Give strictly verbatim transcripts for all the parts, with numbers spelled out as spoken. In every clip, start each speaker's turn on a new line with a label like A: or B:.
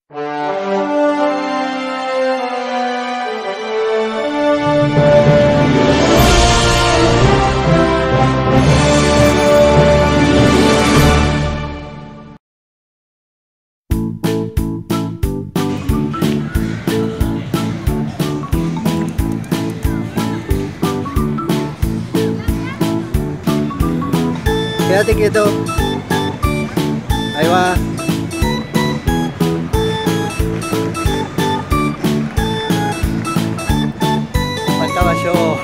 A: Quédate quieto. Ahí va. Faltaba yo.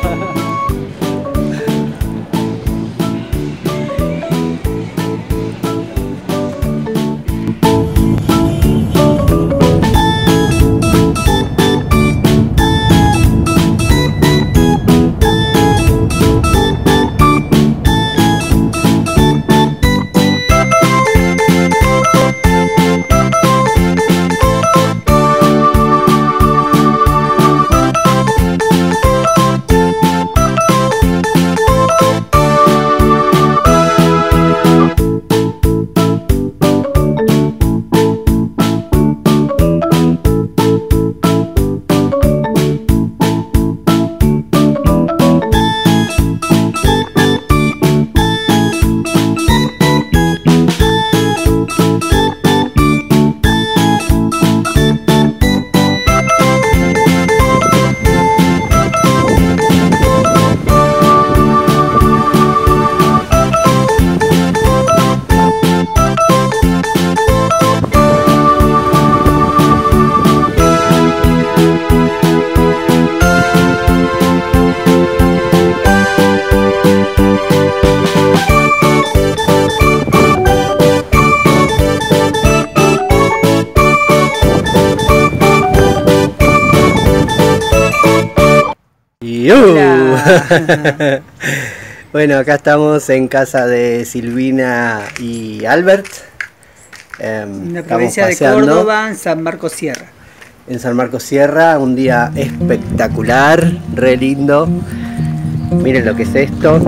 A: Bueno, acá estamos en casa de Silvina y Albert. Eh,
B: en la provincia de Córdoba, en San Marcos Sierra.
A: En San Marcos Sierra, un día espectacular, re lindo. Miren lo que es esto.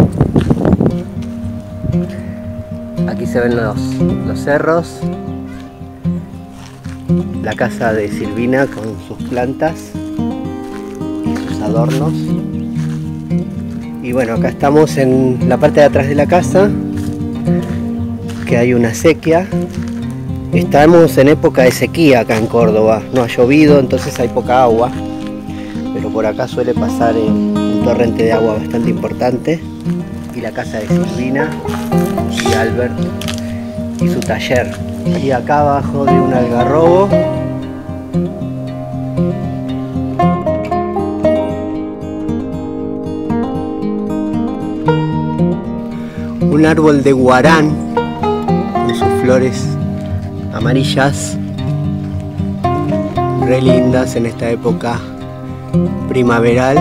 A: Aquí se ven los, los cerros. La casa de Silvina con sus plantas y sus adornos. Y bueno, acá estamos en la parte de atrás de la casa, que hay una sequía. Estamos en época de sequía acá en Córdoba, no ha llovido, entonces hay poca agua, pero por acá suele pasar un torrente de agua bastante importante. Y la casa de Silvina y Albert y su taller. Y acá abajo de un algarrobo un árbol de guarán con sus flores amarillas, re lindas en esta época primaveral.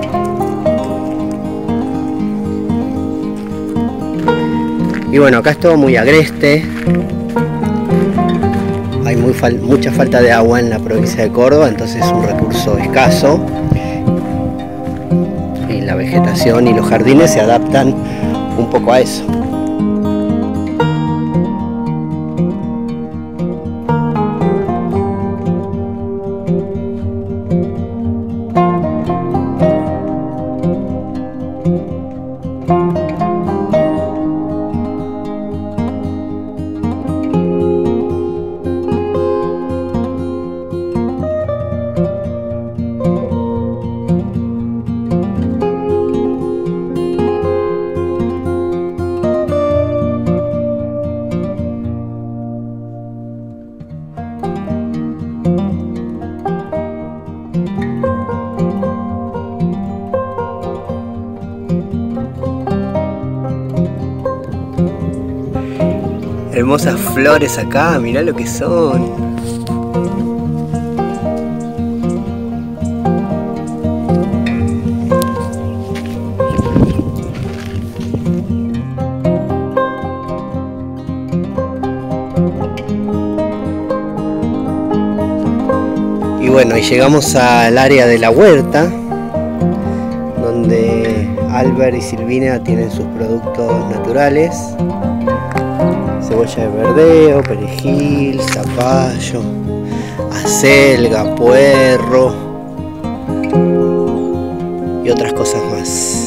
A: Y bueno, acá es todo muy agreste, hay muy fal mucha falta de agua en la provincia de Córdoba, entonces es un recurso escaso. Y la vegetación y los jardines se adaptan un poco a eso. Hermosas flores acá, mirá lo que son. Y bueno, y llegamos al área de la huerta, donde Albert y Silvina tienen sus productos naturales. Cebolla de verdeo, perejil, zapallo, selga, puerro y otras cosas más.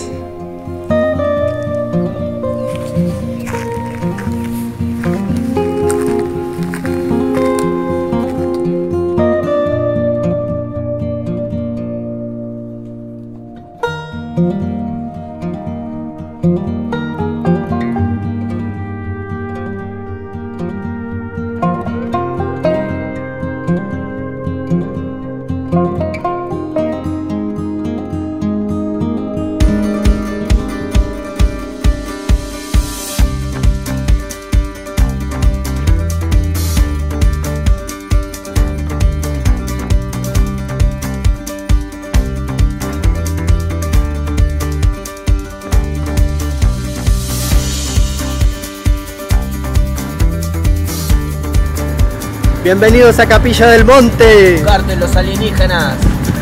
A: Bienvenidos a Capilla del Monte.
C: Lugar de los alienígenas.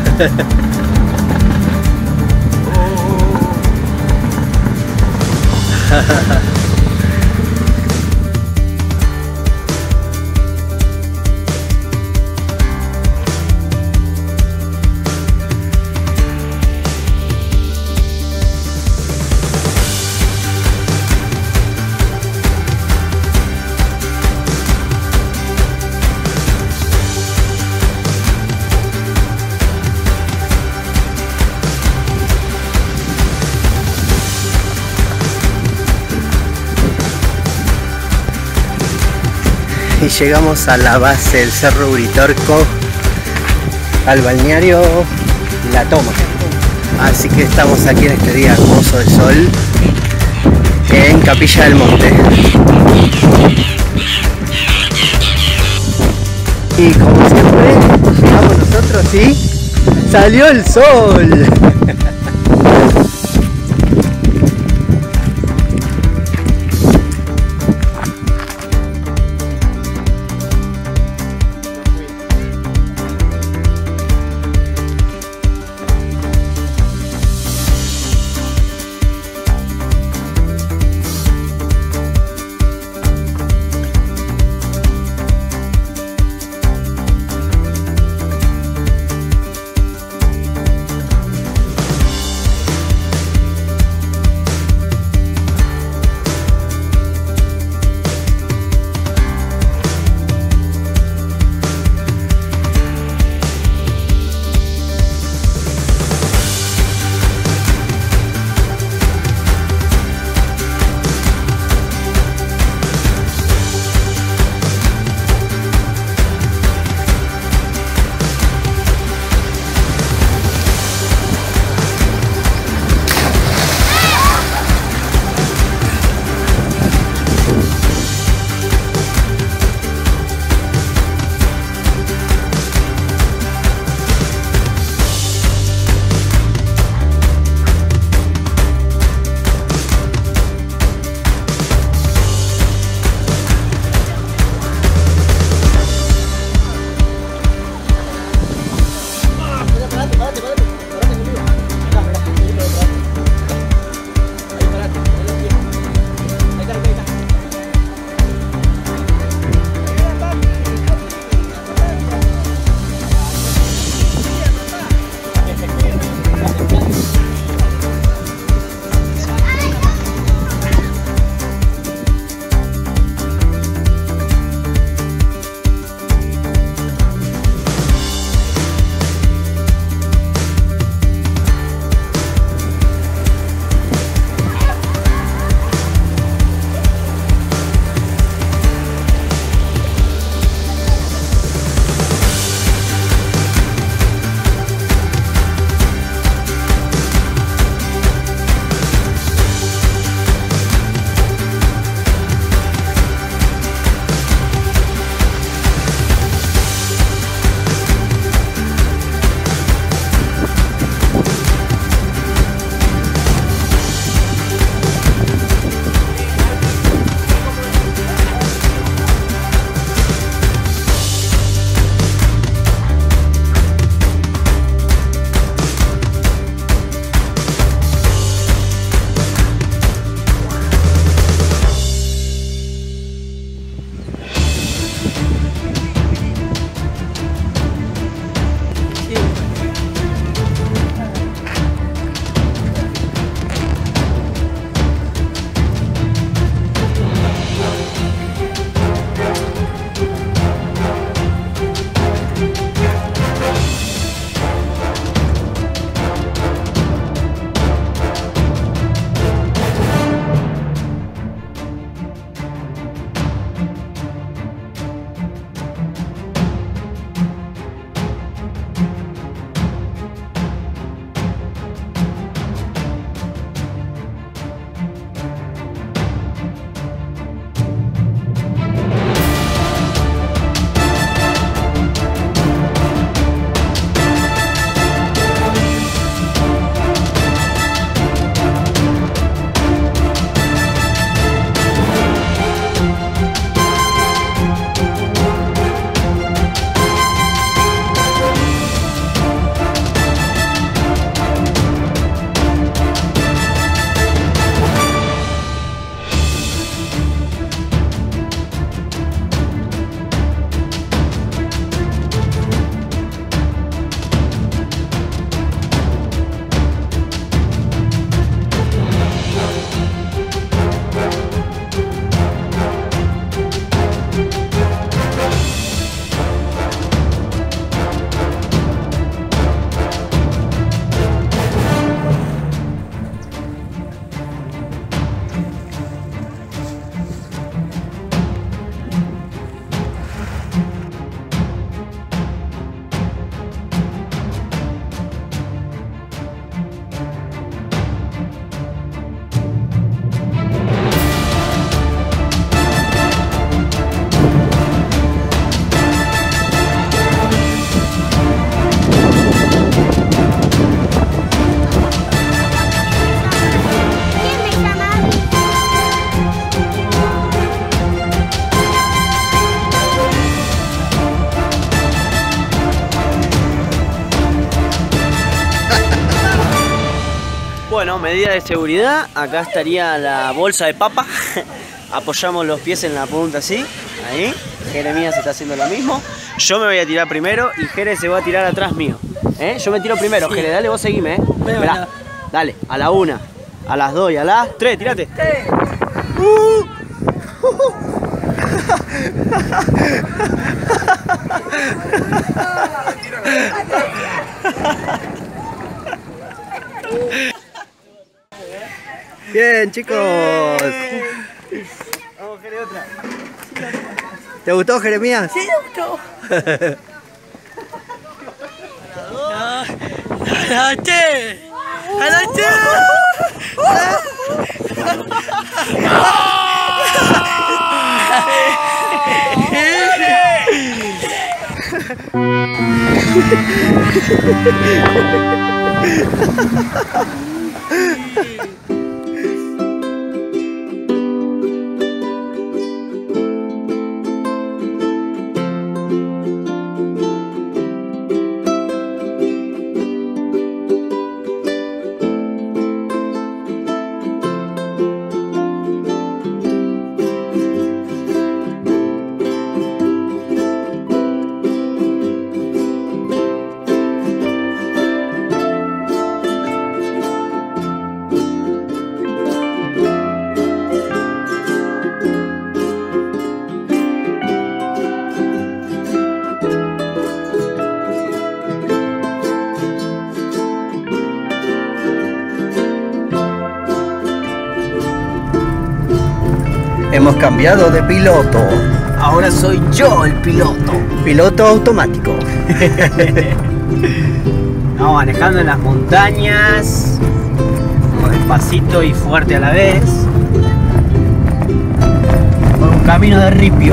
A: Y llegamos a la base del Cerro Uritorco, al balneario La Toma. Así que estamos aquí en este día hermoso de sol en Capilla del Monte. Y como siempre, llegamos nosotros y ¡salió el sol!
C: medida de seguridad, acá estaría la bolsa de papa. Apoyamos los pies en la punta así, ahí. Jeremías está haciendo lo mismo. Yo me voy a tirar primero y Jere se va a tirar atrás mío. ¿Eh? Yo me tiro primero, sí. Jere, dale, vos seguime, ¿eh? Esperá. Dale, a la una, a las dos y a las tres, tirate. Uh.
A: Bien, chicos.
C: Vamos, Jere, otra.
A: ¿Te gustó, Jeremías?
B: Sí, me gustó. ¡Adelante! ¡Adelante!
A: Hemos cambiado de piloto.
C: Ahora soy yo el piloto.
A: Piloto automático.
C: Vamos manejando en las montañas, despacito y fuerte a la vez, por un camino de ripio.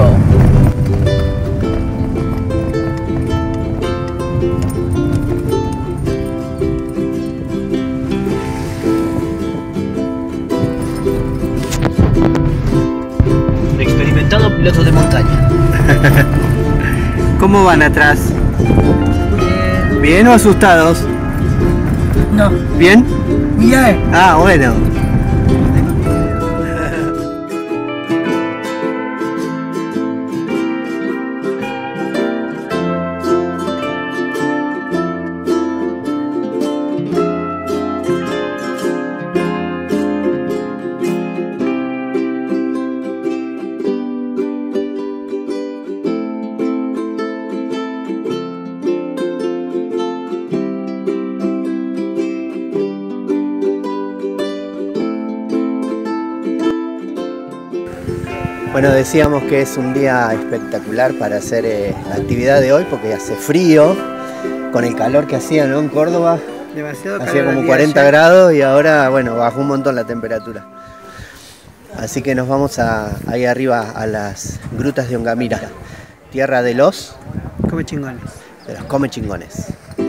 C: Experimentado piloto de montaña.
A: ¿Cómo van atrás?
B: Bien.
A: ¿Bien o asustados?
B: No.
A: ¿Bien?
B: Bien.
A: Ah, bueno. Bueno, decíamos que es un día espectacular para hacer eh, la actividad de hoy porque hace frío, con el calor que hacía, ¿no? En Córdoba.
B: Demasiado calor.
A: Hacía como cuarenta grados y ahora, bueno, bajó un montón la temperatura. Así que nos vamos a, ahí arriba a las grutas de Ongamira, tierra de los...
B: Come chingones.
A: De los come chingones.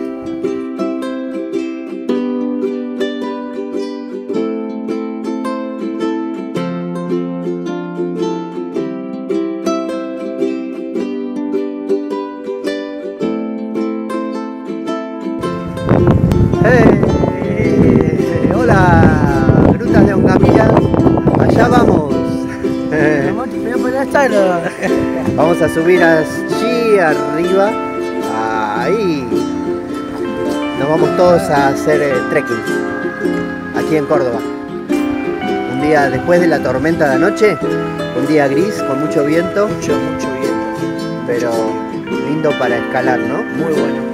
A: ¡Hey! ¡Hola! Grutas de Ongamira, allá vamos. Vamos a subir allí arriba. Ahí. Nos vamos todos a hacer eh, trekking. Aquí en Córdoba. Un día después de la tormenta de anoche. Un día gris con mucho viento.
C: Mucho, mucho viento.
A: Pero lindo para escalar, ¿no?
C: Muy bueno.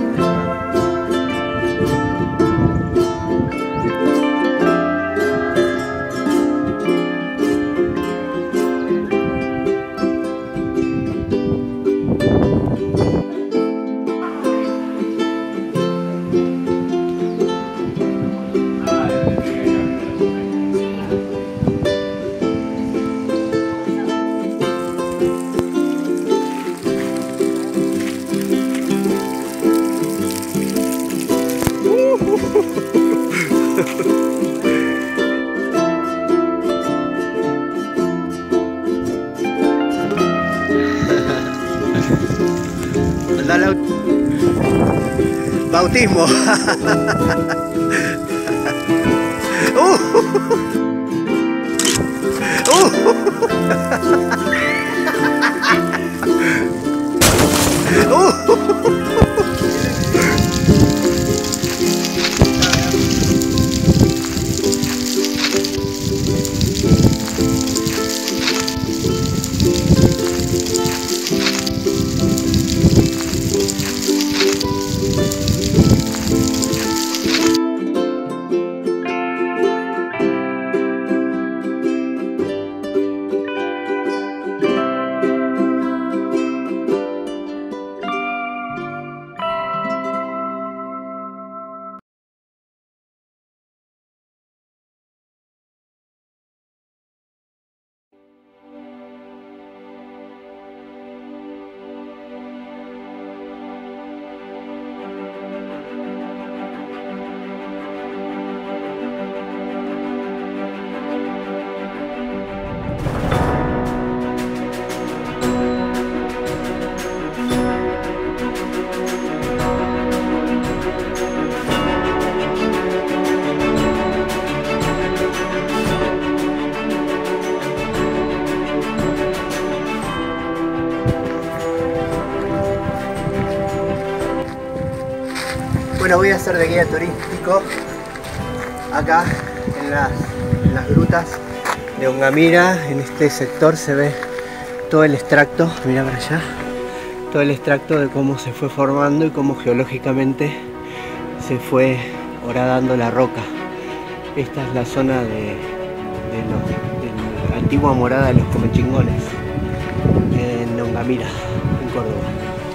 A: Bautismo. Bueno, voy a hacer de guía turístico acá en las, en las grutas de Ongamira. En este sector se ve todo el extracto, mira para allá, todo el extracto de cómo se fue formando y cómo geológicamente se fue horadando la roca. Esta es la zona de, de, los, de la antigua morada de los comechingones en Ongamira, en Córdoba.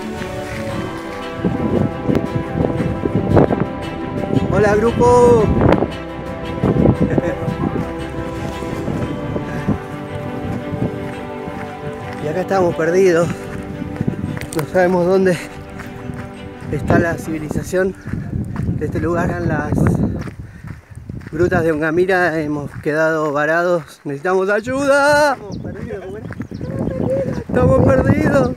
A: ¡Hola, grupo! Y acá estamos perdidos. No sabemos dónde está la civilización de este lugar. En las grutas de Ongamira hemos quedado varados. ¡Necesitamos ayuda! Estamos perdidos. ¡Estamos perdidos!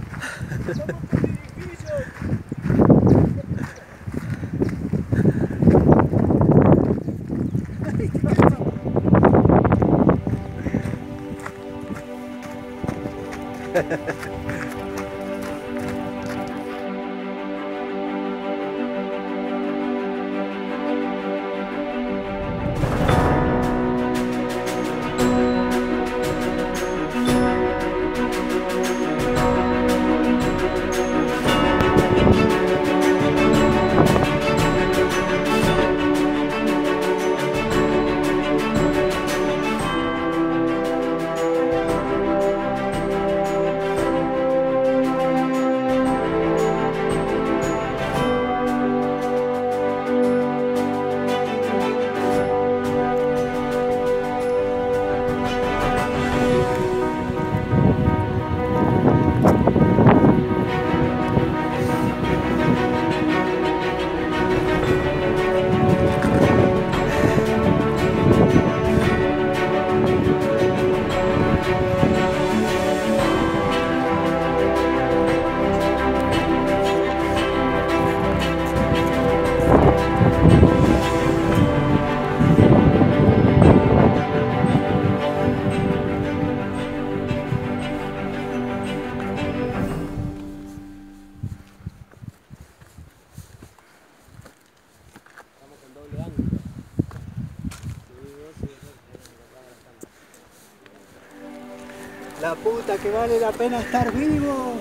A: La puta que vale la pena estar vivo.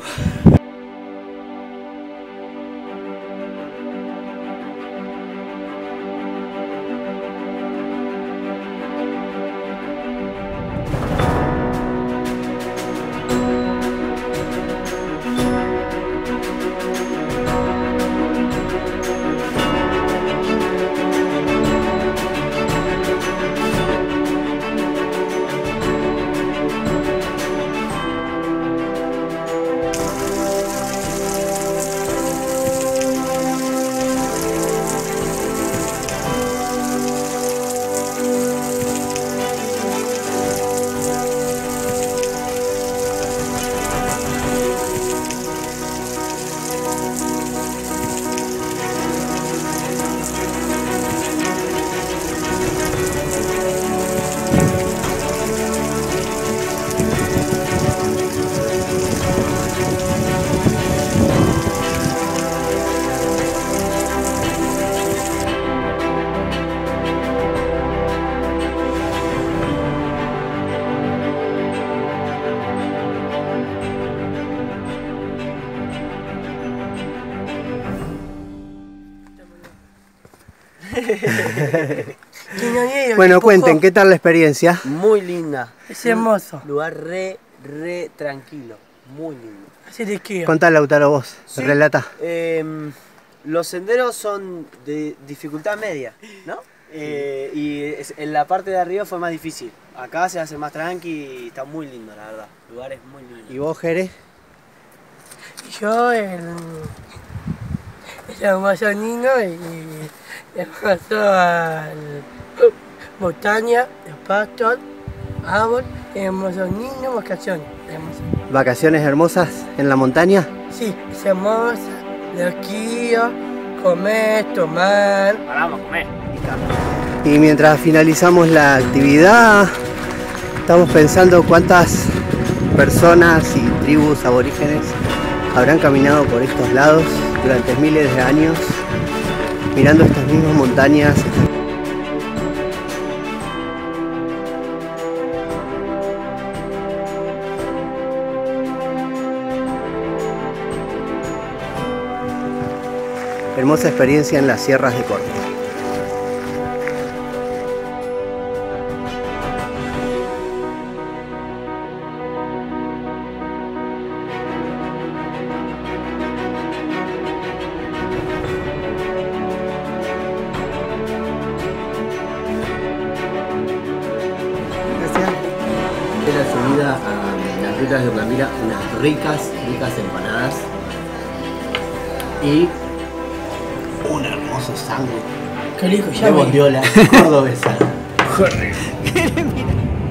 B: Quiñonero,
A: Bueno,
B: tipo
A: cuenten,
B: jo-
A: ¿qué tal la experiencia?
C: Muy linda.
B: Es hermoso.
C: Lugar re, re tranquilo. Muy lindo.
B: Así te quiero.
A: Contá, Lautaro, vos.
C: Sí,
A: Relata.
C: em, los senderos son de dificultad media, ¿no? Eh, y es- en la parte de arriba fue más difícil. Acá se hace más tranqui y está muy lindo, la verdad. El lugar es muy lindo.
A: ¿Y vos, Jere?
B: Yo, el. El amazonino y. El paso al. Montaña, el pastor, árbol, el amazonino, vacaciones. El amazonino.
A: ¿Vacaciones hermosas en la montaña?
B: Sí, es hermosa. Lo quiero comer, tomar.
C: Ahora vamos a comer.
A: Y mientras finalizamos la actividad, estamos pensando cuántas personas y tribus aborígenes habrán caminado por estos lados durante miles de años, mirando estas mismas montañas. Hermosa experiencia en las sierras de Córdoba. De la subida a las rutas de Ocamira, unas ricas, ricas empanadas y un hermoso sándwich
B: Qué rico, ya
A: de
B: voy.
A: bondiola cordobesa.